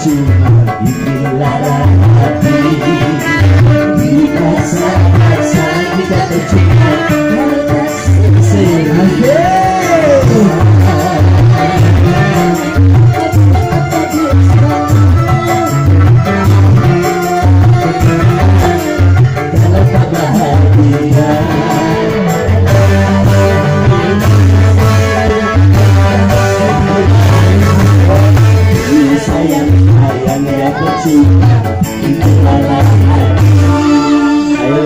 percuma bikin lara hati. Dipaksa-paksa kita percuma sengaja. Kalau tak bahagia sayang ya percuma itu lara hati. Ayo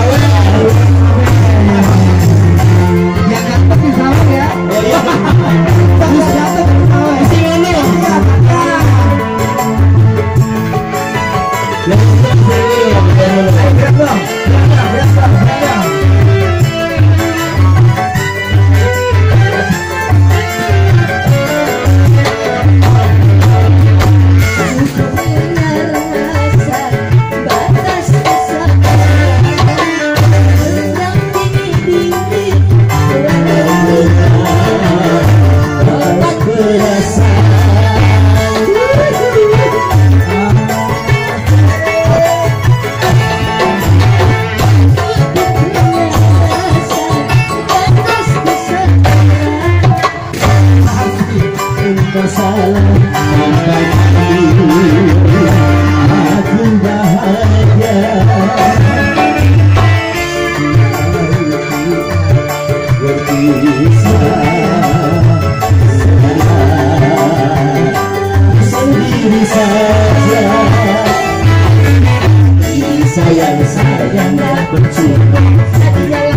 yang dapat di bawah ya. Bagus dapat di bawah. Di sini salah aku bahagia berpisah sendiri saja. Sayang percuma.